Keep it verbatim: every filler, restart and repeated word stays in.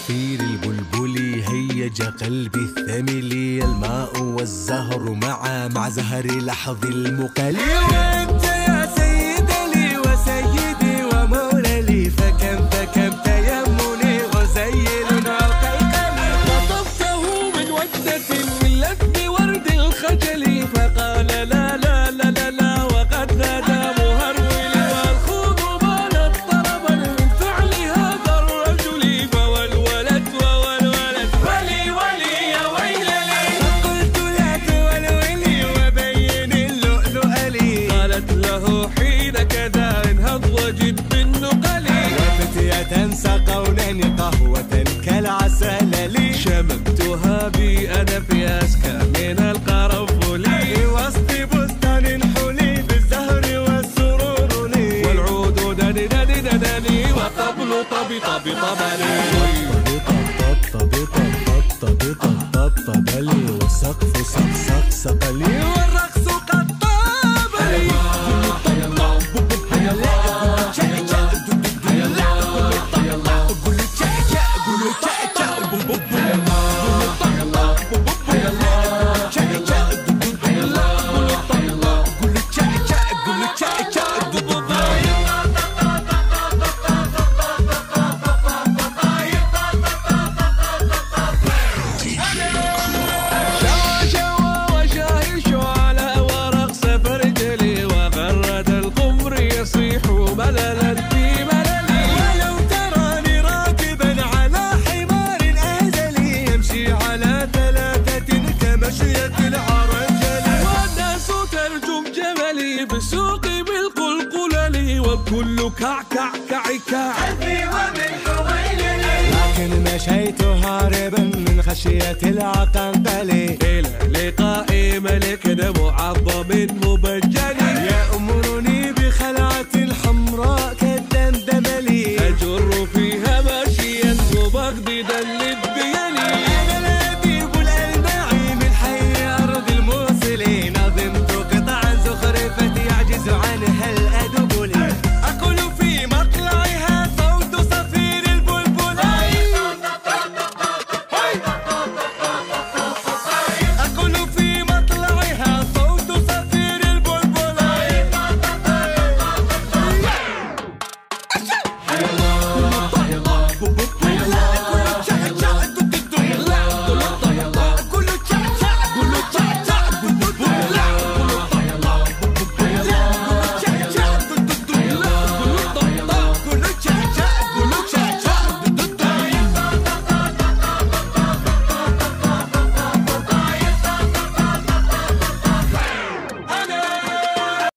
العصافير البلبلي هيج قلبي الثملي، الماء والزهر معا مع زهر لحظ المقلي. وانت يا سيد لي وسيدي ومولى لي، فكم فكم تيمني غزيل وقيقلي. خطبته من وجدة من لذ ورد الخجل، فقال لا لا لا لا لا وقد نادى مهرولي. والخوض بانت طربا من فعل هذا الرجل، فوالولد ووالولد ولي ولي يا ويللي. فقلت لا تولولي وبين اللؤلؤ لي، قالت له حين كذا انهض وجد من نقلي. وفتية سقونني قهوة كالعسل لي، شممتها بي أنا في أسكى من القرنفل، في وسط بستان حلي بالزهر والسرور لي. والعود دني دني دني وطبل طبي طبي طبلي. طبي طب طب طب طب طبلي، والسقف سق سق سقلي، والرقص قد طاب لي. يصيح مللا في مللي. ولو تراني راكبا على حمار أزلي، يمشي على ثلاثة كمشية العرجل. والناس ترجم جملي بالسوق بالقلقلل، والكل كعكع كعكع قلبي ومن حويللي. لكن مشيت هاربا من خشية العقنقل، إلى لقاء ملك معظم مبجل.